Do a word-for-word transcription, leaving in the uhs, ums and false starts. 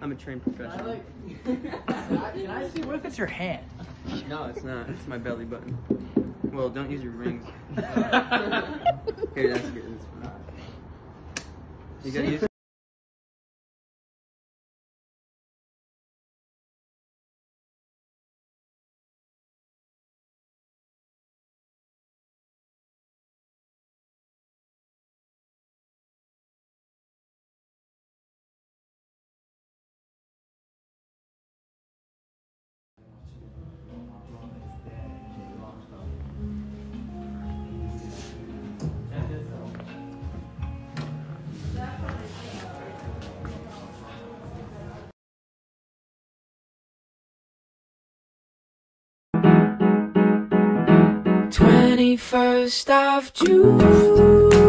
I'm a trained professional. Can I see? What if it's your hand? No, it's not. It's my belly button. Well, don't use your rings. Here, that's good. That's fine. You gotta use. twenty-first of June.